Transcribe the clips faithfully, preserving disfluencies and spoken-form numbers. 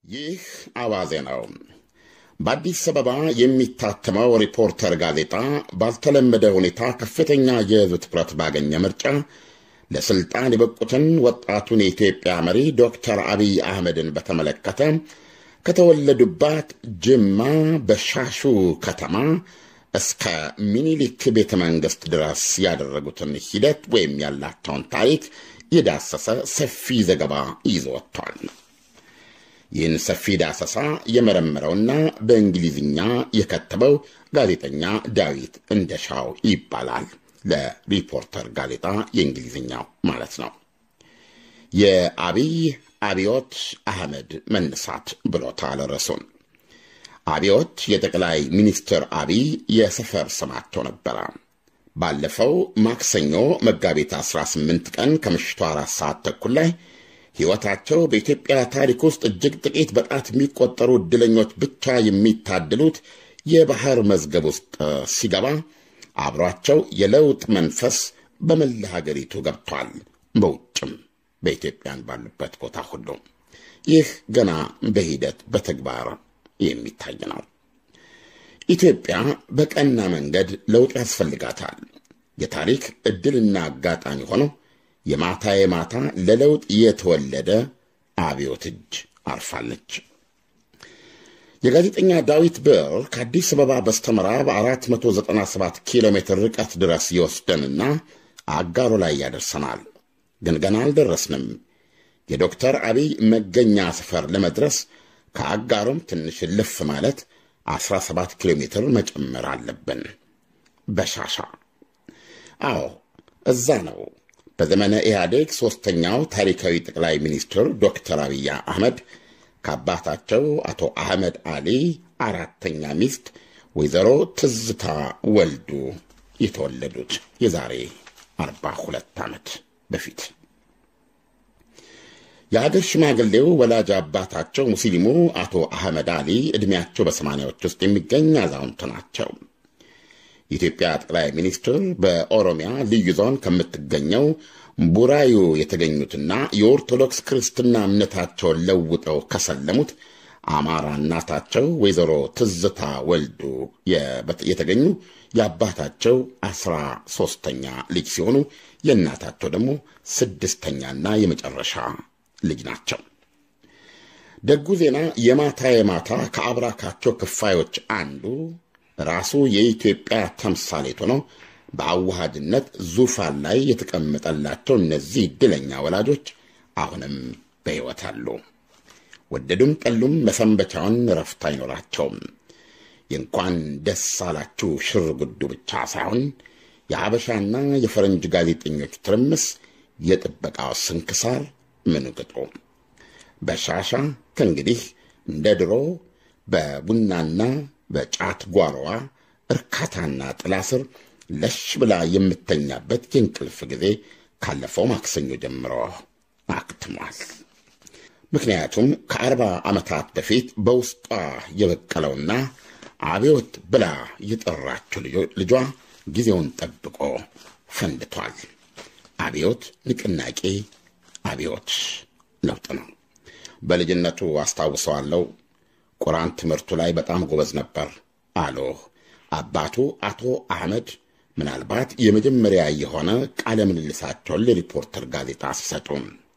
ይህ አዋዜ ነው። በአዲስ አበባ የሚታተመው ሪፖርተር ጋዜጣ ባልተለመደ ሁኔታ ከፍተኛ የሕዝብ ትኩረት ባገኘ ምርጫ ለስልጣን የበቁትን ወጣቱን የኢትዮጵያ መሪ ዶክተር አብይ አህመድን በተመለከተ ከተወለዱባት ጅማ በሻሹ ከተማ እስከ ሚኒሊክ ቤተ መንግሥት ድረስ ያደረጉትን ሂደት ወይም ያላቸውን ታሪክ የዳሰሰ ሰፊ ዘገባ ይዞ ወጥቷል። ይህን ሰፊ ዳሰሳ የመረመረውና በእንግሊዝኛ የከተበው ጋዜጠኛ ዳዊት እንደሻው ይባላል። ለሪፖርተር ጋዜጣ የእንግሊዝኛው ማለት ነው። የአብይ አብዮት አህመድ መነሳት ብሎታል ርዕሱን። አብዮት የጠቅላይ ሚኒስትር አብይ የሰፈር ስማቸው ነበረ። ባለፈው ማክሰኞ መጋቢት አስራ ስምንት ቀን ከምሽቱ አራት ሰዓት ተኩል ላይ ሕይወታቸው በኢትዮጵያ ታሪክ ውስጥ እጅግ ጥቂት በጣት የሚቆጠሩ ዕድለኞች ብቻ የሚታደሉት የባህር መዝገብ ውስጥ ሲገባ አብሯቸው የለውጥ መንፈስ በመላ ሀገሪቱ ገብቷል። በውጭም በኢትዮጵያን ባሉበት ቦታ ሁሉ ይህ ገና በሂደት በተግባር የሚታይ ነው። ኢትዮጵያ በቀና መንገድ ለውጥ ያስፈልጋታል። የታሪክ ዕድልና አጋጣሚ ሆኖ የማታ የማታ ለለውጥ የተወለደ አብዮት እጅ አርፋለች። የጋዜጠኛ ዳዊት ብር ከአዲስ አበባ በስተምዕራብ አራት መቶ ዘጠና ሰባት ኪሎ ሜትር ርቀት ድረስ ይወስደንና አጋሮ ላይ ያደርሰናል። ግን ገና አልደረስንም። የዶክተር አብይ መገኛ ሰፈር ለመድረስ ከአጋሮም ትንሽ ልፍ ማለት አስራ ሰባት ኪሎ ሜትር መጨመር አለብን። በሻሻ አዎ፣ እዛ ነው በዘመነ ኢህአዴግ ሦስተኛው ታሪካዊ ጠቅላይ ሚኒስትር ዶክተር አብይ አህመድ ከአባታቸው አቶ አህመድ አሊ አራተኛ ሚስት ወይዘሮ ትዝታ ወልዱ የተወለዱት የዛሬ አርባ ሁለት ዓመት በፊት። የአገር ሽማግሌው ወላጅ አባታቸው ሙስሊሙ አቶ አህመድ አሊ ዕድሜያቸው በሰማንያዎች ውስጥ የሚገኝ አዛውንት ናቸው። የኢትዮጵያ ጠቅላይ ሚኒስትር በኦሮሚያ ልዩ ዞን ከምትገኘው ቡራዩ የተገኙትና የኦርቶዶክስ ክርስትና እምነታቸውን ለውጠው ከሰለሙት አማራ እናታቸው ወይዘሮ ትዝታ ወልዱ የተገኙ የአባታቸው አስራ ሦስተኛ ልጅ ሲሆኑ የእናታቸው ደግሞ ስድስተኛና የመጨረሻ ልጅ ናቸው። ደጉ ዜና የማታ የማታ ከአብራካቸው ክፋዮች አንዱ ራሱ የኢትዮጵያ ተምሳሌት ሆኖ በአዋሃድነት ዙፋን ላይ የተቀመጠላቸው እነዚህ ዕድለኛ ወላጆች አሁንም በሕይወት አሉ። ወደዱም ጠሉም መሰንበቻውን ረፍት አይኖራቸውም። የእንኳን ደስ አላችሁ ሽር ጉዱ ብቻ ሳይሆን የአበሻና የፈረንጅ ጋዜጠኞች ትርምስ፣ የጥበቃው ስንክሳር ምን ቅጡ። በሻሻ ከእንግዲህ እንደ ድሮ በቡናና በጫት ጓሮዋ እርካታና ጥላ ስር ለሽ ብላ የምተኛበት የእንቅልፍ ጊዜ ካለፈው ማክሰኞ ጀምሮ አክትሟል። ምክንያቱም ከአርባ ዓመታት በፊት በውስጧ የበቀለውና አብዮት ብላ የጠራችው ልጇ ጊዜውን ጠብቆ ፈንድቷል። አብዮት ንቅናቄ፣ አብዮት ለውጥ ነው። በልጅነቱ አስታውሰዋለሁ። ቁርአን ትምህርቱ ላይ በጣም ጎበዝ ነበር አሉ አባቱ አቶ አህመድ ምናልባት የመጀመሪያ የሆነ ቃለ ምልልሳቸውን ለሪፖርተር ጋዜጣ ሲሰጡ።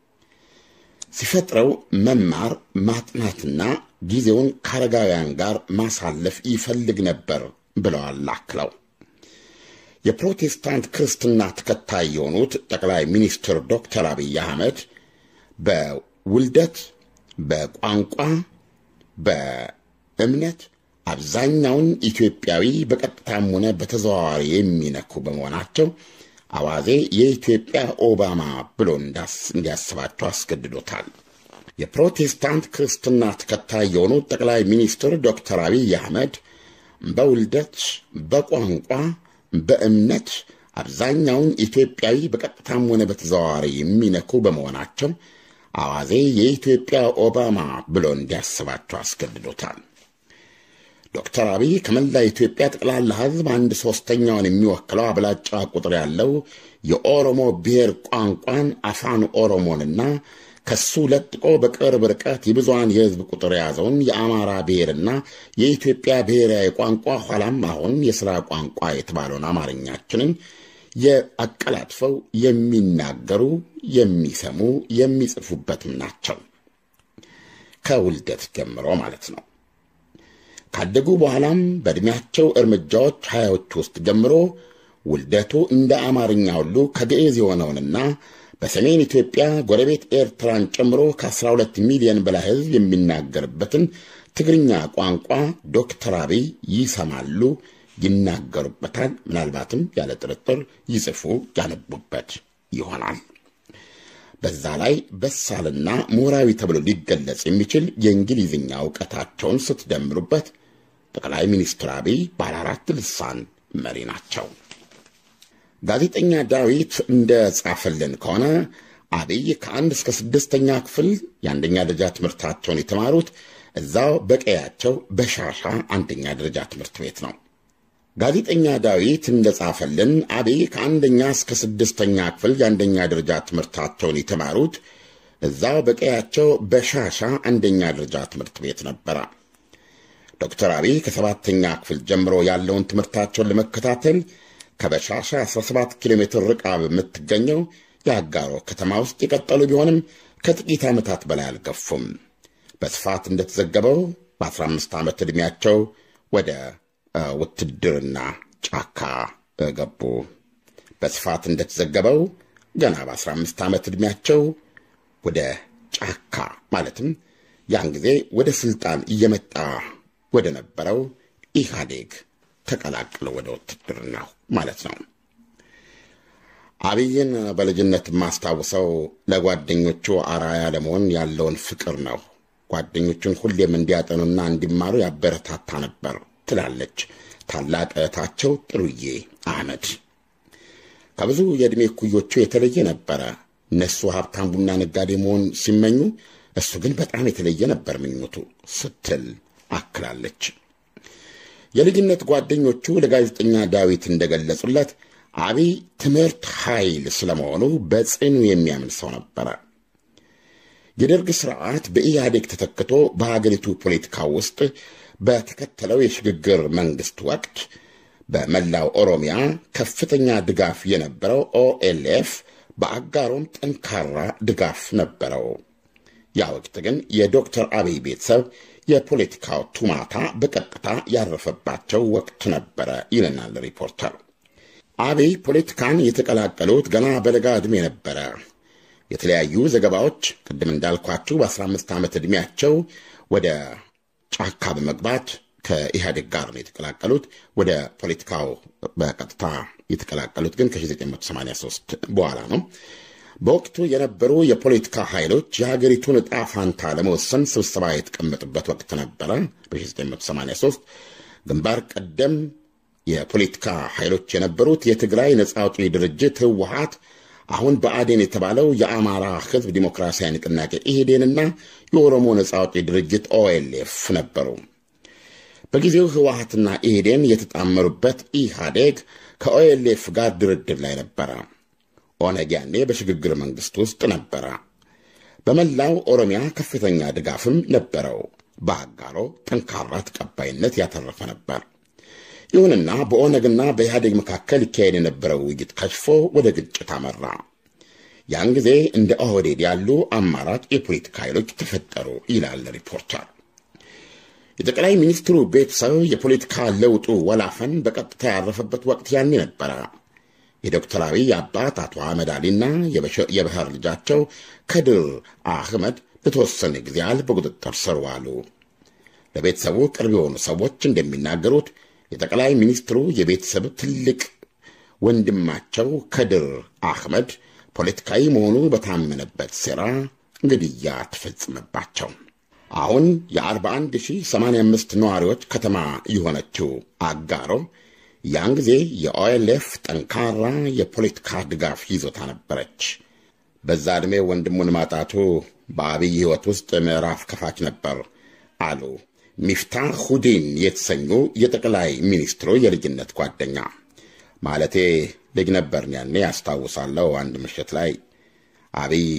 ሲፈጥረው መማር ማጥናትና ጊዜውን ከአረጋውያን ጋር ማሳለፍ ይፈልግ ነበር ብለዋል አክለው። የፕሮቴስታንት ክርስትና ተከታይ የሆኑት ጠቅላይ ሚኒስትር ዶክተር አብይ አህመድ በውልደት በቋንቋ በእምነት አብዛኛውን ኢትዮጵያዊ በቀጥታም ሆነ በተዘዋዋሪ የሚነኩ በመሆናቸው አዋዜ የኢትዮጵያ ኦባማ ብሎ እንዲያስባቸው አስገድዶታል። የፕሮቴስታንት ክርስትና ተከታይ የሆኑት ጠቅላይ ሚኒስትር ዶክተር አብይ አህመድ በውልደት በቋንቋ በእምነት አብዛኛውን ኢትዮጵያዊ በቀጥታም ሆነ በተዘዋዋሪ የሚነኩ በመሆናቸው አዋዜ የኢትዮጵያ ኦባማ ብሎ እንዲያስባቸው አስገድዶታል። ዶክተር አብይ ከመላ ኢትዮጵያ ጠቅላላ ሕዝብ አንድ ሶስተኛውን የሚወክለው አብላጫ ቁጥር ያለው የኦሮሞ ብሔር ቋንቋን አፋን ኦሮሞንና ከሱ ለጥቆ በቅርብ ርቀት የብዙሃን የህዝብ ቁጥር የያዘውን የአማራ ብሔርና የኢትዮጵያ ብሔራዊ ቋንቋ ኋላም አሁን የሥራ ቋንቋ የተባለውን አማርኛችንን የአቀላጥፈው የሚናገሩ የሚሰሙ የሚጽፉበትም ናቸው። ከውልደት ጀምሮ ማለት ነው። ካደጉ በኋላም በእድሜያቸው እርምጃዎች ሀያዎች ውስጥ ጀምሮ ውልደቱ እንደ አማርኛ ሁሉ ከግዕዝ የሆነውንና በሰሜን ኢትዮጵያ ጎረቤት ኤርትራን ጨምሮ ከአስራ ሁለት ሚሊዮን በላይ ህዝብ የሚናገርበትን ትግርኛ ቋንቋ ዶክተር አብይ ይሰማሉ፣ ይናገሩበታል፣ ምናልባትም ያለ ጥርጥር ይጽፉ ያነቡበት ይሆናል። በዛ ላይ በሳልና ምሁራዊ ተብሎ ሊገለጽ የሚችል የእንግሊዝኛ ዕውቀታቸውን ስትደምሩበት ጠቅላይ ሚኒስትር አብይ ባለ አራት ልሳን መሪ ናቸው። ጋዜጠኛ ዳዊት እንደ ጻፈልን ከሆነ አብይ ከአንድ እስከ ስድስተኛ ክፍል የአንደኛ ደረጃ ትምህርታቸውን የተማሩት እዛው በቀያቸው በሻሻ አንደኛ ደረጃ ትምህርት ቤት ነው። ጋዜጠኛ ዳዊት እንደ ጻፈልን አብይ ከአንደኛ እስከ ስድስተኛ ክፍል የአንደኛ ደረጃ ትምህርታቸውን የተማሩት እዛው በቀያቸው በሻሻ አንደኛ ደረጃ ትምህርት ቤት ነበረ። ዶክተር አብይ ከሰባተኛ ክፍል ጀምሮ ያለውን ትምህርታቸውን ለመከታተል ከበሻሻ አስራ ሰባት ኪሎ ሜትር ርቃ በምትገኘው የአጋሮ ከተማ ውስጥ የቀጠሉ ቢሆንም ከጥቂት ዓመታት በላይ አልገፉም። በስፋት እንደተዘገበው በአስራ አምስት ዓመት ዕድሜያቸው ወደ ውትድርና ጫካ ገቡ። በስፋት እንደተዘገበው ገና በአስራ አምስት ዓመት ዕድሜያቸው ወደ ጫካ ማለትም ያን ጊዜ ወደ ስልጣን እየመጣ ወደ ነበረው ኢህአዴግ ተቀላቅለው ወደ ውትድርናው ማለት ነው። አብይን በልጅነት ማስታወሰው ለጓደኞቹ አራያ ለመሆን ያለውን ፍቅር ነው። ጓደኞቹን ሁሌም እንዲያጠኑና እንዲማሩ ያበረታታ ነበር ትላለች ታላቅ እህታቸው ጥሩዬ አህመድ። ከብዙ የዕድሜ እኩዮቹ የተለየ ነበረ። እነሱ ሀብታም ቡና ነጋዴ መሆን ሲመኙ፣ እሱ ግን በጣም የተለየ ነበር ምኞቱ ስትል አክላለች። የልጅነት ጓደኞቹ ለጋዜጠኛ ዳዊት እንደገለጹለት አብይ ትምህርት ኃይል ስለመሆኑ በጽኑ የሚያምን ሰው ነበረ። የደርግ ስርዓት በኢህአዴግ ተተክቶ በሀገሪቱ ፖለቲካ ውስጥ በተከተለው የሽግግር መንግስት ወቅት በመላው ኦሮሚያ ከፍተኛ ድጋፍ የነበረው ኦኤልኤፍ በአጋሮም ጠንካራ ድጋፍ ነበረው። ያ ወቅት ግን የዶክተር አብይ ቤተሰብ የፖለቲካው ቱማታ በቀጥታ ያረፈባቸው ወቅት ነበረ ይለናል ሪፖርተር። አብይ ፖለቲካን የተቀላቀሉት ገና በለጋ ዕድሜ ነበረ። የተለያዩ ዘገባዎች ቅድም እንዳልኳችሁ በአስራ አምስት ዓመት ዕድሜያቸው ወደ ጫካ በመግባት ከኢህአዴግ ጋር ነው የተቀላቀሉት። ወደ ፖለቲካው በቀጥታ የተቀላቀሉት ግን ከ1983 በኋላ ነው። በወቅቱ የነበሩ የፖለቲካ ኃይሎች የሀገሪቱን ዕጣ ፋንታ ለመወሰን ስብሰባ የተቀመጡበት ወቅት ነበረ። በ1983 ግንባር ቀደም የፖለቲካ ኃይሎች የነበሩት የትግራይ ነጻ አውጪ ድርጅት ህወሓት፣ አሁን ብአዴን የተባለው የአማራ ህዝብ ዲሞክራሲያዊ ንቅናቄ ኢህዴንና የኦሮሞ ነጻ አውጪ ድርጅት ኦኤልኤፍ ነበሩ። በጊዜው ህወሓትና ኢህዴን የተጣመሩበት ኢህአዴግ ከኦኤልኤፍ ጋር ድርድር ላይ ነበረ። ኦነግ ያኔ በሽግግር መንግስት ውስጥ ነበረ። በመላው ኦሮሚያ ከፍተኛ ድጋፍም ነበረው። በአጋሮ ጠንካራ ተቀባይነት ያተረፈ ነበር። ይሁንና በኦነግና በኢህአዴግ መካከል ይካሄድ የነበረው ውይይት ከሽፎ ወደ ግጭት አመራ። ያን ጊዜ እንደ ኦህዴድ ያሉ አማራጭ የፖለቲካ ኃይሎች ተፈጠሩ ይላል ሪፖርተር። የጠቅላይ ሚኒስትሩ ቤተሰብ የፖለቲካ ለውጡ ወላፈን በቀጥታ ያረፈበት ወቅት ያኔ ነበረ። የዶክተር አብይ አባት አቶ አህመድ አሊና የባህር ልጃቸው ከድር አህመድ ለተወሰነ ጊዜ ያህል በቁጥጥር ስር ዋሉ። ለቤተሰቡ ቅርብ የሆኑ ሰዎች እንደሚናገሩት የጠቅላይ ሚኒስትሩ የቤተሰብ ትልቅ ወንድማቸው ከድር አህመድ ፖለቲካዊ መሆኑ በታመነበት ሴራ ግድያ ተፈጸመባቸው። አሁን የአርባ አንድ ሺህ ሰማንያ አምስት ነዋሪዎች ከተማ የሆነችው አጋሮ ያን ጊዜ የኦኤልኤፍ ጠንካራ የፖለቲካ ድጋፍ ይዞታ ነበረች። በዛ ዕድሜ ወንድሙን ማጣቱ በአብይ ሕይወት ውስጥ ምዕራፍ ከፋች ነበር አሉ ሚፍታህ ሁዲን የተሰኙ የጠቅላይ ሚኒስትሩ የልጅነት ጓደኛ። ማለቴ ልጅ ነበርን ያኔ ያስታውሳለሁ። አንድ ምሽት ላይ አብይ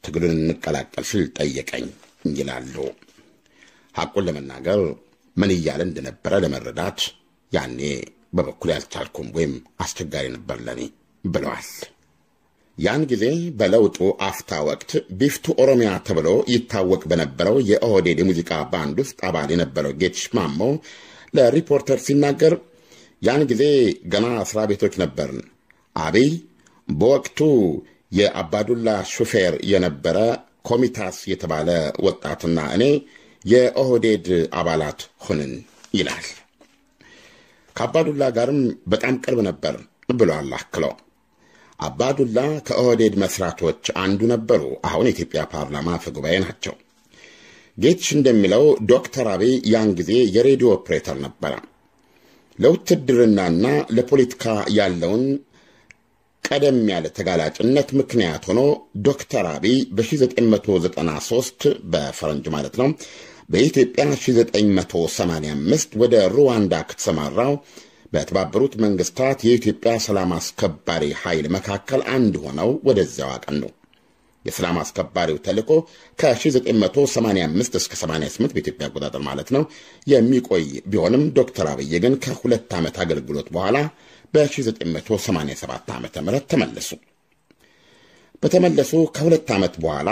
ትግሉን እንቀላቀል ሲል ጠየቀኝ ይላሉ። ሐቁን ለመናገር ምን እያለ እንደነበረ ለመረዳት ያኔ በበኩል ያልቻልኩም ወይም አስቸጋሪ ነበር ለኔ ብለዋል። ያን ጊዜ በለውጡ አፍታ ወቅት ቢፍቱ ኦሮሚያ ተብሎ ይታወቅ በነበረው የኦህዴድ የሙዚቃ ባንድ ውስጥ አባል የነበረው ጌትሽ ማሞ ለሪፖርተር ሲናገር ያን ጊዜ ገና እስራ ቤቶች ነበርን። አብይ በወቅቱ የአባዱላ ሹፌር የነበረ ኮሚታስ የተባለ ወጣትና እኔ የኦህዴድ አባላት ሆንን ይላል። ከአባዱላ ጋርም በጣም ቅርብ ነበር ብሏል አክለው። አባዱላ ከኦህዴድ መስራቶች አንዱ ነበሩ። አሁን የኢትዮጵያ ፓርላማ አፈ ጉባኤ ናቸው። ጌትሽ እንደሚለው ዶክተር አብይ ያን ጊዜ የሬዲዮ ኦፕሬተር ነበረ። ለውትድርናና ለፖለቲካ ያለውን ቀደም ያለ ተጋላጭነት ምክንያት ሆኖ ዶክተር አብይ በ1993 በፈረንጅ ማለት ነው በኢትዮጵያ አንድ ሺህ ዘጠኝ መቶ ሰማንያ አምስት ወደ ሩዋንዳ ከተሰማራው በተባበሩት መንግስታት የኢትዮጵያ ሰላም አስከባሪ ኃይል መካከል አንድ ሆነው ወደዚያው አቀኑ። የሰላም አስከባሪው ተልዕኮ ከ1985 እስከ ሰማንያ ስምንት በኢትዮጵያ አቆጣጠር ማለት ነው የሚቆይ ቢሆንም ዶክተር አብይ ግን ከሁለት ዓመት አገልግሎት በኋላ በ1987 ዓመተ ምህረት ተመለሱ። በተመለሱ ከሁለት ዓመት በኋላ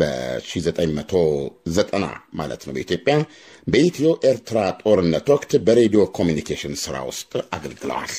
በ1990 ማለት ነው በኢትዮጵያ በኢትዮ ኤርትራ ጦርነት ወቅት በሬዲዮ ኮሚኒኬሽን ሥራ ውስጥ አገልግለዋል።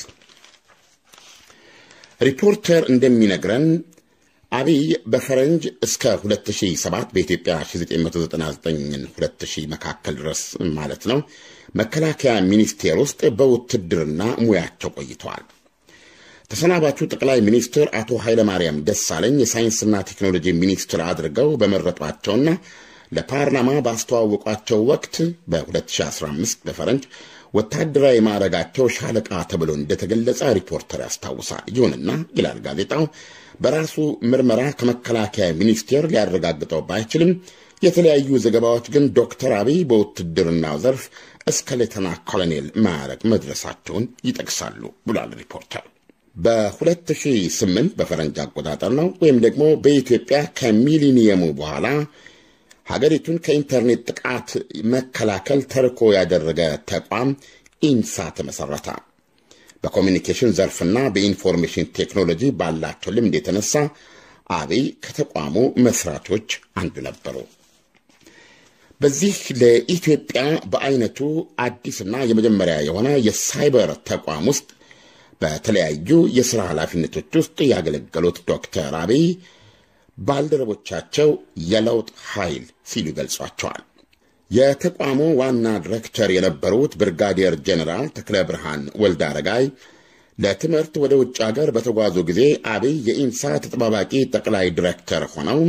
ሪፖርተር እንደሚነግረን አብይ በፈረንጅ እስከ ሁለት ሺህ ሰባት በኢትዮጵያ አንድ ሺህ ዘጠኝ መቶ ዘጠና ዘጠኝ ሁለት ሺህ መካከል ድረስ ማለት ነው መከላከያ ሚኒስቴር ውስጥ በውትድርና ሙያቸው ቆይተዋል። ተሰናባቹ ጠቅላይ ሚኒስትር አቶ ኃይለ ማርያም ደሳለኝ የሳይንስና ቴክኖሎጂ ሚኒስትር አድርገው በመረጧቸውና ለፓርላማ ባስተዋወቋቸው ወቅት በ2015 በፈረንጅ ወታደራዊ ማዕረጋቸው ሻለቃ ተብሎ እንደተገለጸ ሪፖርተር ያስታውሳል። ይሁንና ይላል ጋዜጣው በራሱ ምርመራ ከመከላከያ ሚኒስቴር ሊያረጋግጠው ባይችልም የተለያዩ ዘገባዎች ግን ዶክተር አብይ በውትድርናው ዘርፍ እስከ ሌተና ኮሎኔል ማዕረግ መድረሳቸውን ይጠቅሳሉ ብሏል ሪፖርተር። በ2008 በፈረንጅ አቆጣጠር ነው ወይም ደግሞ በኢትዮጵያ ከሚሊኒየሙ በኋላ ሀገሪቱን ከኢንተርኔት ጥቃት መከላከል ተርኮ ያደረገ ተቋም ኢንሳ ተመሰረተ። በኮሚኒኬሽን ዘርፍና በኢንፎርሜሽን ቴክኖሎጂ ባላቸው ልምድ የተነሳ አብይ ከተቋሙ መስራቾች አንዱ ነበሩ። በዚህ ለኢትዮጵያ በአይነቱ አዲስና የመጀመሪያ የሆነ የሳይበር ተቋም ውስጥ በተለያዩ የሥራ ኃላፊነቶች ውስጥ ያገለገሉት ዶክተር አብይ ባልደረቦቻቸው የለውጥ ኃይል ሲሉ ገልጿቸዋል። የተቋሙ ዋና ዲሬክተር የነበሩት ብርጋዴር ጀነራል ተክለ ብርሃን ወልደ አረጋይ ለትምህርት ወደ ውጭ ሀገር በተጓዙ ጊዜ አብይ የኢንሳ ተጠባባቂ ጠቅላይ ዲሬክተር ሆነው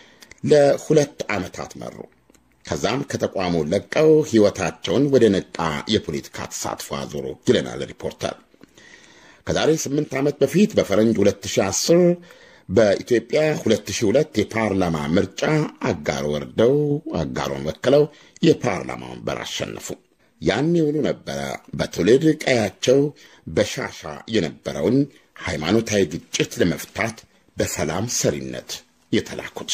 ለሁለት ዓመታት መሩ። ከዛም ከተቋሙ ለቀው ሕይወታቸውን ወደ ነጣ የፖለቲካ ተሳትፎ አዞሩ ይለናል ሪፖርተር። ከዛሬ ስምንት ዓመት በፊት በፈረንጅ ሁለት ሺህ አስር በኢትዮጵያ ሁለት ሺህ ሁለት የፓርላማ ምርጫ አጋሮ ወርደው አጋሮን ወክለው የፓርላማውን ወንበር አሸነፉ። ያን ይውሉ ነበረ በትውልድ ቀያቸው በሻሻ የነበረውን ሃይማኖታዊ ግጭት ለመፍታት በሰላም ሰሪነት የተላኩት።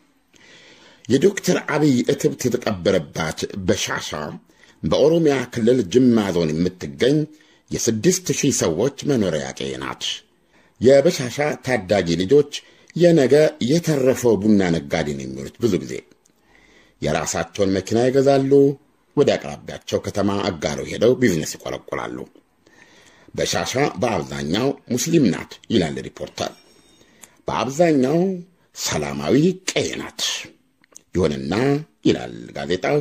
የዶክተር አብይ እትብት የተቀበረባት በሻሻ በኦሮሚያ ክልል ጅማ ዞን የምትገኝ የስድስት ሺህ ሰዎች መኖሪያ ቀዬ ናት። የበሻሻ ታዳጊ ልጆች የነገ የተረፈው ቡና ነጋዴ ነው የሚሉት። ብዙ ጊዜ የራሳቸውን መኪና ይገዛሉ፣ ወደ አቅራቢያቸው ከተማ አጋሮ ሄደው ቢዝነስ ይቆረቆራሉ። በሻሻ በአብዛኛው ሙስሊም ናት ይላል ሪፖርተር። በአብዛኛው ሰላማዊ ቀዬ ናት። ይሁንና ይላል ጋዜጣው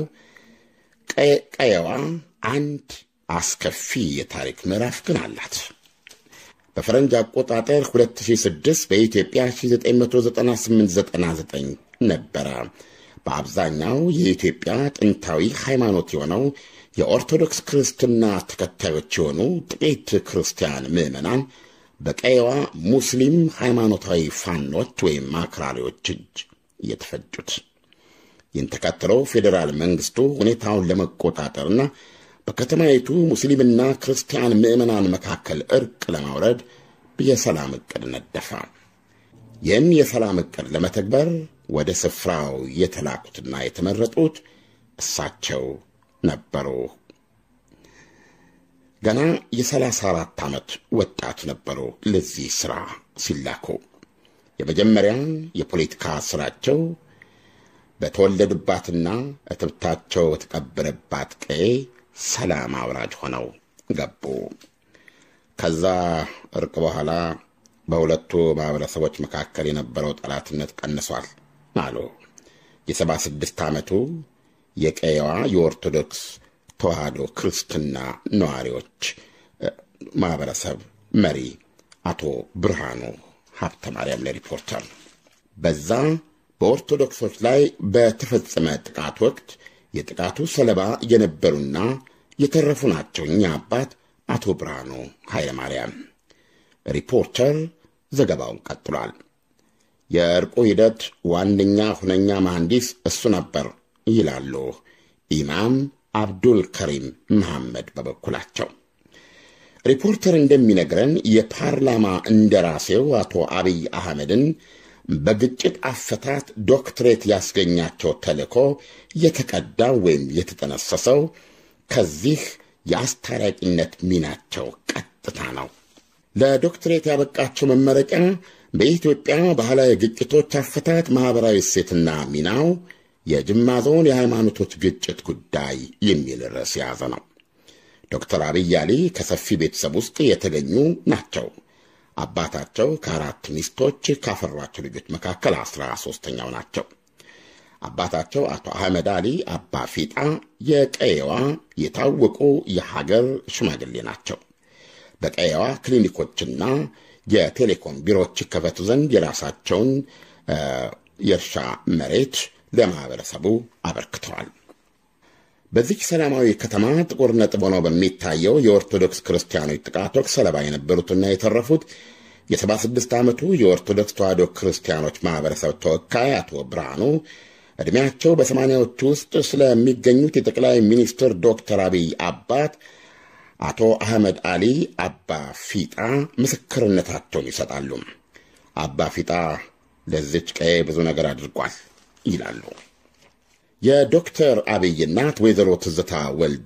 ቀየዋ አንድ አስከፊ የታሪክ ምዕራፍ ግን አላት። በፈረንጅ አቆጣጠር ሁለት ሺህ ስድስት በኢትዮጵያ አንድ ሺህ ዘጠኝ መቶ ዘጠና ስምንት ዘጠና ዘጠኝ ነበረ በአብዛኛው የኢትዮጵያ ጥንታዊ ሃይማኖት የሆነው የኦርቶዶክስ ክርስትና ተከታዮች የሆኑ ጥቂት ክርስቲያን ምዕመናን በቀየዋ ሙስሊም ሃይማኖታዊ ፋኖች ወይም አክራሪዎች እጅ የተፈጁት። ይህን ተከትሎ ፌዴራል መንግስቱ ሁኔታውን ለመቆጣጠርና በከተማይቱ ሙስሊምና ክርስቲያን ምዕመናን መካከል እርቅ ለማውረድ የሰላም ዕቅድ ነደፈ። ይህን የሰላም ዕቅድ ለመተግበር ወደ ስፍራው የተላኩትና የተመረጡት እሳቸው ነበሩ። ገና የሰላሳ አራት ዓመት ወጣት ነበሩ ለዚህ ሥራ ሲላኩ። የመጀመሪያ የፖለቲካ ሥራቸው በተወለዱባትና እትብታቸው የተቀበረባት ቀዬ ሰላም አውራጅ ሆነው ገቡ። ከዛ እርቅ በኋላ በሁለቱ ማህበረሰቦች መካከል የነበረው ጠላትነት ቀንሷል አሉ የሰባ ስድስት ዓመቱ የቀየዋ የኦርቶዶክስ ተዋህዶ ክርስትና ነዋሪዎች ማህበረሰብ መሪ አቶ ብርሃኑ ሀብተ ማርያም ለሪፖርተር። በዛ በኦርቶዶክሶች ላይ በተፈጸመ ጥቃት ወቅት የጥቃቱ ሰለባ የነበሩና የተረፉ ናቸው እኛ አባት አቶ ብርሃኑ ኃይለ ማርያም። ሪፖርተር ዘገባውን ቀጥሏል። የእርቁ ሂደት ዋነኛ ሁነኛ መሐንዲስ እሱ ነበር ይላሉ ኢማም አብዱል ከሪም መሐመድ በበኩላቸው። ሪፖርተር እንደሚነግረን የፓርላማ እንደራሴው አቶ አብይ አህመድን በግጭት አፈታት ዶክትሬት ያስገኛቸው ተልእኮ የተቀዳ ወይም የተጠነሰሰው ከዚህ የአስታራቂነት ሚናቸው ቀጥታ ነው። ለዶክትሬት ያበቃቸው መመረቂያ በኢትዮጵያ ባህላዊ ግጭቶች አፈታት ማህበራዊ እሴትና ሚናው የጅማ ዞን የሃይማኖቶች ግጭት ጉዳይ የሚል ርዕስ የያዘ ነው። ዶክተር አብይ አሊ ከሰፊ ቤተሰብ ውስጥ የተገኙ ናቸው። አባታቸው ከአራት ሚስቶች ካፈሯቸው ልጆች መካከል አስራ ሦስተኛው ናቸው። አባታቸው አቶ አህመድ አሊ አባ ፊጣ የቀየዋ የታወቁ የሀገር ሽማግሌ ናቸው። በቀየዋ ክሊኒኮችና የቴሌኮም ቢሮዎች ከፈቱ ዘንድ የራሳቸውን የእርሻ መሬት ለማህበረሰቡ አበርክተዋል። በዚህ ሰላማዊ ከተማ ጥቁር ነጥብ ሆኖ በሚታየው የኦርቶዶክስ ክርስቲያኖች ጥቃት ወቅት ሰለባ የነበሩትና የተረፉት የሰባ ስድስት ዓመቱ የኦርቶዶክስ ተዋህዶ ክርስቲያኖች ማህበረሰብ ተወካይ አቶ ብርሃኑ ዕድሜያቸው በሰማንያዎቹ ውስጥ ስለሚገኙት የጠቅላይ ሚኒስትር ዶክተር አብይ አባት አቶ አህመድ አሊ አባ ፊጣ ምስክርነታቸውን ይሰጣሉ። አባ ፊጣ ለዚች ቀዬ ብዙ ነገር አድርጓል ይላሉ። የዶክተር አብይ እናት ወይዘሮ ትዝታ ወልዱ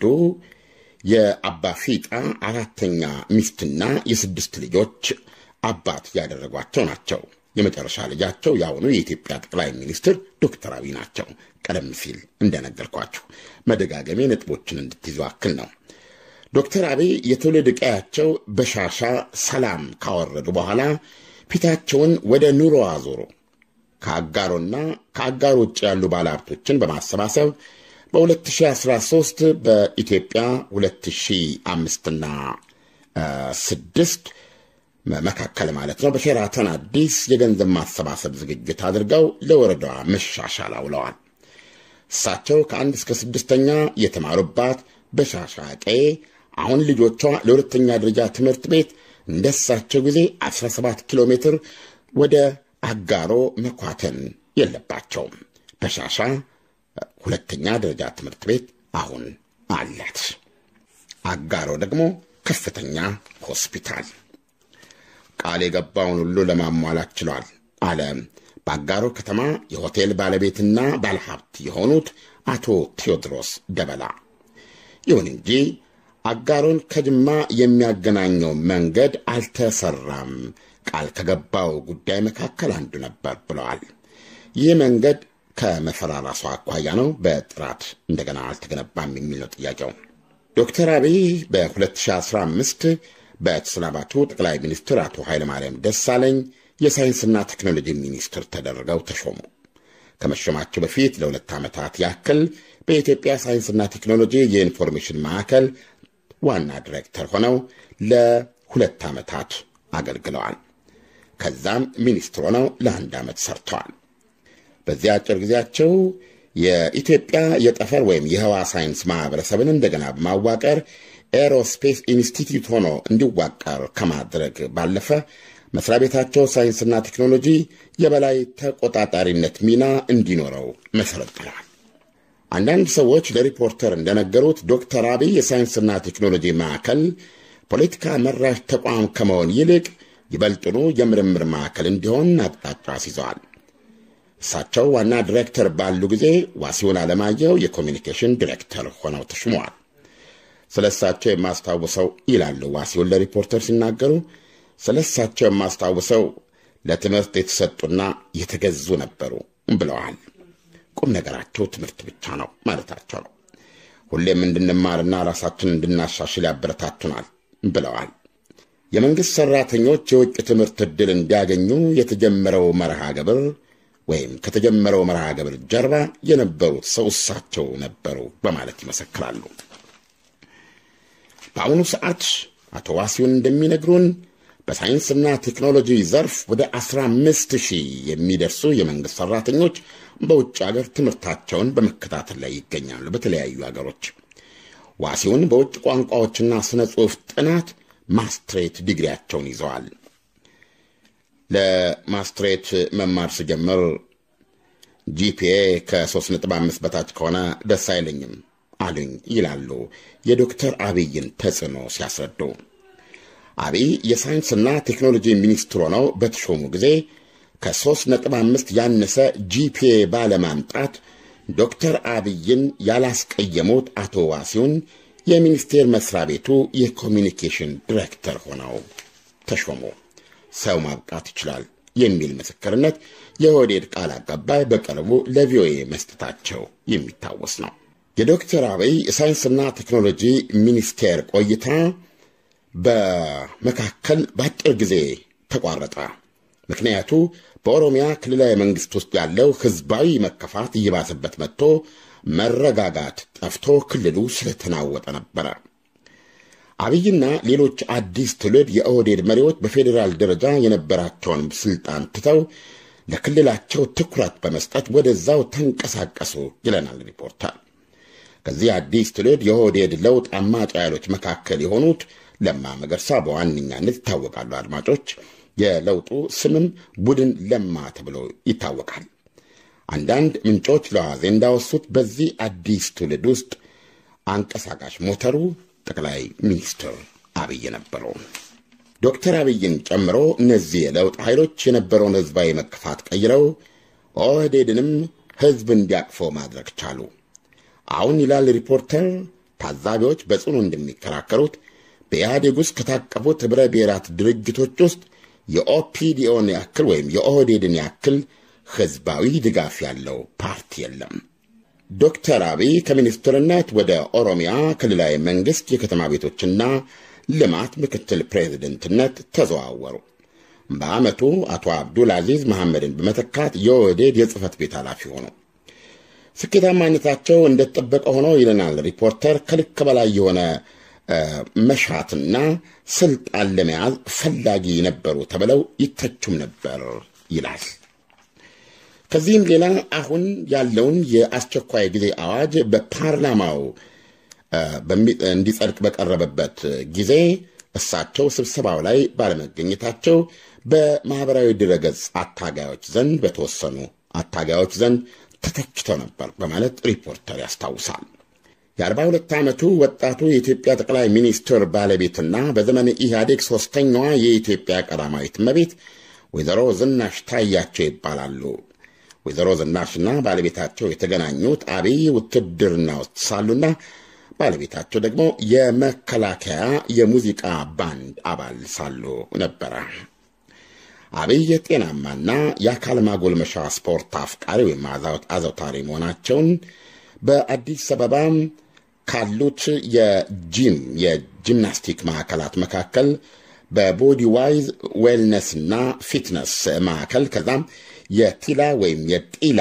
የአባ ፊጣ አራተኛ ሚስትና የስድስት ልጆች አባት ያደረጓቸው ናቸው። የመጨረሻ ልጃቸው ያውኑ የኢትዮጵያ ጠቅላይ ሚኒስትር ዶክተር አብይ ናቸው። ቀደም ሲል እንደነገርኳችሁ መደጋገሜ ነጥቦችን እንድትይዙ አክል ነው። ዶክተር አብይ የትውልድ ቀያቸው በሻሻ ሰላም ካወረዱ በኋላ ፊታቸውን ወደ ኑሮ አዞሩ። ከአጋሮና ከአጋር ውጭ ያሉ ባለሀብቶችን በማሰባሰብ በ2013 በኢትዮጵያ ሁለት ሺህ አምስት እና ስድስት መካከል ማለት ነው በሼራተን አዲስ የገንዘብ ማሰባሰብ ዝግጅት አድርገው ለወረዳዋ መሻሻል አውለዋል። እሳቸው ከአንድ እስከ ስድስተኛ የተማሩባት በሻሻ ቀዬ አሁን ልጆቿ ለሁለተኛ ደረጃ ትምህርት ቤት እንደሳቸው ጊዜ አስራ ሰባት ኪሎ ሜትር ወደ አጋሮ መኳተን የለባቸውም። በሻሻ ሁለተኛ ደረጃ ትምህርት ቤት አሁን አላት። አጋሮ ደግሞ ከፍተኛ ሆስፒታል። ቃል የገባውን ሁሉ ለማሟላት ችሏል አለ በአጋሮ ከተማ የሆቴል ባለቤትና ባለሀብት የሆኑት አቶ ቴዎድሮስ ደበላ። ይሁን እንጂ አጋሮን ከጅማ የሚያገናኘው መንገድ አልተሰራም፣ ቃል ከገባው ጉዳይ መካከል አንዱ ነበር ብለዋል። ይህ መንገድ ከመፈራራሱ አኳያ ነው፣ በጥራት እንደገና አልተገነባም የሚል ነው ጥያቄው። ዶክተር አብይ በ2015 በተሰናባቹ ጠቅላይ ሚኒስትር አቶ ኃይለማርያም ደሳለኝ የሳይንስና ቴክኖሎጂ ሚኒስትር ተደርገው ተሾሙ። ከመሾማቸው በፊት ለሁለት ዓመታት ያክል በኢትዮጵያ ሳይንስና ቴክኖሎጂ የኢንፎርሜሽን ማዕከል ዋና ዲሬክተር ሆነው ለሁለት ዓመታት አገልግለዋል። ከዛም ሚኒስትር ሆነው ለአንድ ዓመት ሰርተዋል። በዚያ አጭር ጊዜያቸው የኢትዮጵያ የጠፈር ወይም የህዋ ሳይንስ ማህበረሰብን እንደገና በማዋቀር ኤሮስፔስ ኢንስቲትዩት ሆኖ እንዲዋቀር ከማድረግ ባለፈ መስሪያ ቤታቸው ሳይንስና ቴክኖሎጂ የበላይ ተቆጣጣሪነት ሚና እንዲኖረው መሰረት ጥለዋል። አንዳንድ ሰዎች ለሪፖርተር እንደነገሩት ዶክተር አብይ የሳይንስና ቴክኖሎጂ ማዕከል ፖለቲካ መራሽ ተቋም ከመሆን ይልቅ ይበልጡኑ የምርምር ማዕከል እንዲሆን አቅጣጫ አስይዘዋል። እሳቸው ዋና ዲሬክተር ባሉ ጊዜ ዋሲሁን አለማየሁ የኮሚኒኬሽን ዲሬክተር ሆነው ተሹመዋል። ስለሳቸው የማስታውሰው ይላሉ ዋሲሁን ለሪፖርተር ሲናገሩ፣ ስለሳቸው የማስታውሰው ለትምህርት የተሰጡና የተገዙ ነበሩ ብለዋል። ቁም ነገራቸው ትምህርት ብቻ ነው ማለታቸው ነው። ሁሌም እንድንማርና ራሳችንን እንድናሻሽል ያበረታቱናል ብለዋል። የመንግስት ሰራተኞች የውጭ ትምህርት ዕድል እንዲያገኙ የተጀመረው መርሃ ግብር ወይም ከተጀመረው መርሃ ግብር ጀርባ የነበሩት ሰው እሳቸው ነበሩ በማለት ይመሰክራሉ። በአሁኑ ሰዓት አቶ ዋሲሁን እንደሚነግሩን በሳይንስና ቴክኖሎጂ ዘርፍ ወደ አስራ አምስት ሺህ የሚደርሱ የመንግስት ሰራተኞች በውጭ ሀገር ትምህርታቸውን በመከታተል ላይ ይገኛሉ። በተለያዩ ሀገሮች ዋሲሁን በውጭ ቋንቋዎችና ስነ ጽሑፍ ጥናት ማስትሬት ዲግሪያቸውን ይዘዋል። ለማስትሬት መማር ሲጀምር ጂፒኤ ከሶስት ነጥብ አምስት በታች ከሆነ ደስ አይለኝም አሉኝ ይላሉ የዶክተር አብይን ተጽዕኖ ሲያስረዱ። አብይ የሳይንስና ቴክኖሎጂ ሚኒስትር ሆነው በተሾሙ ጊዜ ከሶስት ነጥብ አምስት ያነሰ ጂፒኤ ባለማምጣት ዶክተር አብይን ያላስቀየሙት አቶ ዋሲሁን የሚኒስቴር መስሪያ ቤቱ የኮሚኒኬሽን ዲሬክተር ሆነው ተሾሙ። ሰው ማብቃት ይችላል የሚል ምስክርነት የኦህዴድ ቃል አቀባይ በቅርቡ ለቪኦኤ መስጠታቸው የሚታወስ ነው። የዶክተር አብይ ሳይንስና ቴክኖሎጂ ሚኒስቴር ቆይታ በመካከል በአጭር ጊዜ ተቋረጠ። ምክንያቱ በኦሮሚያ ክልላዊ መንግስት ውስጥ ያለው ህዝባዊ መከፋት እየባሰበት መጥቶ መረጋጋት ጠፍቶ ክልሉ ስለተናወጠ ነበር። አብይና ሌሎች አዲስ ትውልድ የኦህዴድ መሪዎች በፌዴራል ደረጃ የነበራቸውን ስልጣን ትተው ለክልላቸው ትኩረት በመስጠት ወደዛው ተንቀሳቀሱ ይለናል ሪፖርተር። ከዚህ አዲስ ትውልድ የኦህዴድ ለውጥ አማጭ ኃይሎች መካከል የሆኑት ለማ መገርሳ በዋነኛነት ይታወቃሉ። አድማጮች፣ የለውጡ ስምም ቡድን ለማ ተብሎ ይታወቃል። አንዳንድ ምንጮች ለዋዜ እንዳወሱት በዚህ አዲስ ትውልድ ውስጥ አንቀሳቃሽ ሞተሩ ጠቅላይ ሚኒስትር አብይ ነበሩ። ዶክተር አብይን ጨምሮ እነዚህ የለውጥ ኃይሎች የነበረውን ህዝባዊ መከፋት ቀይረው ኦህዴድንም ህዝብ እንዲያቅፈው ማድረግ ቻሉ። አሁን ይላል ሪፖርተር፣ ታዛቢዎች በጽኑ እንደሚከራከሩት በኢህአዴግ ውስጥ ከታቀፉት ህብረ ብሔራት ድርጅቶች ውስጥ የኦፒዲኦን ያክል ወይም የኦህዴድን ያክል ህዝባዊ ድጋፍ ያለው ፓርቲ የለም። ዶክተር አብይ ከሚኒስትርነት ወደ ኦሮሚያ ክልላዊ መንግስት የከተማ ቤቶችና ልማት ምክትል ፕሬዝደንትነት ተዘዋወሩ። በዓመቱ አቶ አብዱል አዚዝ መሐመድን በመተካት የኦህዴድ የጽህፈት ቤት ኃላፊ ሆኑ። ስኬታማነታቸው እንደተጠበቀ ሆኖ ይለናል ሪፖርተር፣ ከልክ በላይ የሆነ መሻትና ስልጣን ለመያዝ ፈላጊ ነበሩ ተብለው ይተቹም ነበር ይላል። ከዚህም ሌላ አሁን ያለውን የአስቸኳይ ጊዜ አዋጅ በፓርላማው እንዲጸድቅ በቀረበበት ጊዜ እሳቸው ስብሰባው ላይ ባለመገኘታቸው በማህበራዊ ድረገጽ አታጋዮች ዘንድ በተወሰኑ አታጋዮች ዘንድ ተተችተው ነበር በማለት ሪፖርተር ያስታውሳል። የአርባ ሁለት ዓመቱ ወጣቱ የኢትዮጵያ ጠቅላይ ሚኒስትር ባለቤትና በዘመነ ኢህአዴግ ሶስተኛዋ የኢትዮጵያ ቀዳማዊት እመቤት ወይዘሮ ዝናሽ ታያቸው ይባላሉ። ወይዘሮ ዝናሽና ባለቤታቸው የተገናኙት አብይ ውትድርና ውስጥ ሳሉና ባለቤታቸው ደግሞ የመከላከያ የሙዚቃ ባንድ አባል ሳሉ ነበረ። አብይ የጤናማና የአካል ማጎልመሻ ስፖርት አፍቃሪ ወይም አዘውታሪ መሆናቸውን በአዲስ አበባ ካሉት የጂም የጂምናስቲክ ማዕከላት መካከል በቦዲ ዋይዝ ዌልነስና ፊትነስ ማዕከል ከዛም የቲላ ወይም የጢላ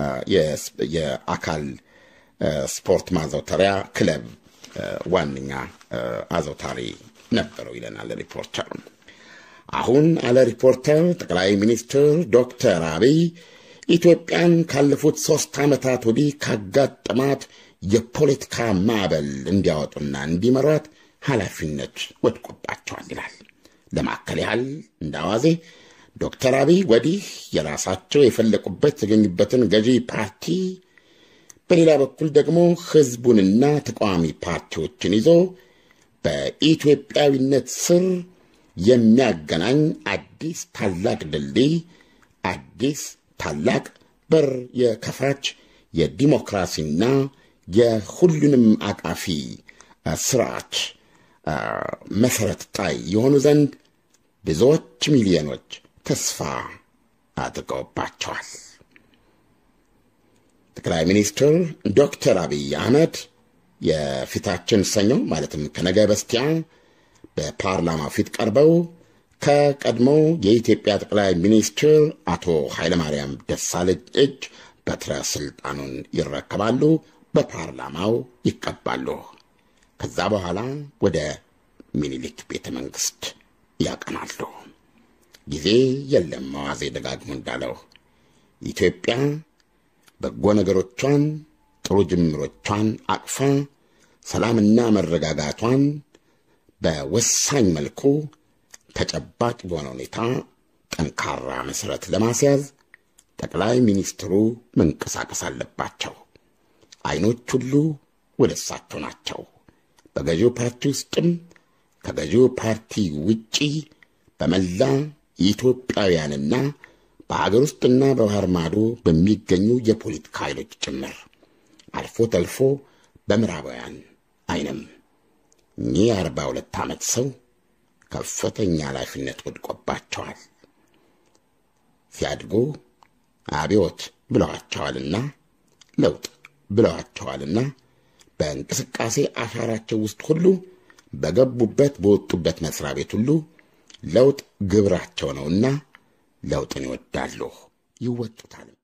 የአካል ስፖርት ማዘውተሪያ ክለብ ዋነኛ አዘውታሪ ነበረው ይለናል ሪፖርተር። አሁን አለ ሪፖርተር ጠቅላይ ሚኒስትር ዶክተር አብይ ኢትዮጵያን ካለፉት ሶስት ዓመታት ወዲህ ካጋጠማት የፖለቲካ ማዕበል እንዲያወጡና እንዲመሯት ኃላፊነት ወድቆባቸዋል ይላል። ለማከል ያህል እንዳዋዜ ዶክተር አብይ ወዲህ የራሳቸው የፈለቁበት የተገኙበትን ገዢ ፓርቲ፣ በሌላ በኩል ደግሞ ህዝቡንና ተቃዋሚ ፓርቲዎችን ይዞ በኢትዮጵያዊነት ስር የሚያገናኝ አዲስ ታላቅ ድልድይ፣ አዲስ ታላቅ በር የከፋች የዲሞክራሲና የሁሉንም አቃፊ ስርዓት መሰረት ጣይ የሆኑ ዘንድ ብዙዎች ሚሊዮኖች ተስፋ አድርገውባቸዋል። ጠቅላይ ሚኒስትር ዶክተር አብይ አህመድ የፊታችን ሰኞ ማለትም ከነገ በስቲያ በፓርላማ ፊት ቀርበው ከቀድሞ የኢትዮጵያ ጠቅላይ ሚኒስትር አቶ ኃይለማርያም ደሳለኝ እጅ በትረ ስልጣኑን ይረከባሉ፣ በፓርላማው ይቀባሉ። ከዛ በኋላ ወደ ሚኒሊክ ቤተ መንግስት ያቀናሉ። ጊዜ የለም። መዋዜ ደጋግሞ እንዳለው ኢትዮጵያ በጎ ነገሮቿን ጥሩ ጅምሮቿን አቅፋ ሰላምና መረጋጋቷን በወሳኝ መልኩ ተጨባጭ በሆነ ሁኔታ ጠንካራ መሰረት ለማስያዝ ጠቅላይ ሚኒስትሩ መንቀሳቀስ አለባቸው። አይኖች ሁሉ ወደ እሳቸው ናቸው። በገዢው ፓርቲ ውስጥም ከገዢው ፓርቲ ውጪ በመላ ኢትዮጵያውያንና በሀገር ውስጥና በባህር ማዶ በሚገኙ የፖለቲካ ኃይሎች ጭምር አልፎ ተልፎ በምዕራባውያን አይንም እኚህ አርባ ሁለት ዓመት ሰው ከፍተኛ ኃላፊነት ወድቆባቸዋል። ሲያድጉ አብዮት ብለዋቸዋልና ለውጥ ብለዋቸዋልና በእንቅስቃሴ አሻራቸው ውስጥ ሁሉ በገቡበት በወጡበት መስሪያ ቤት ሁሉ ለውጥ ግብራቸው ነውና ለውጥን ይወዳሉ፣ ይወጡታል።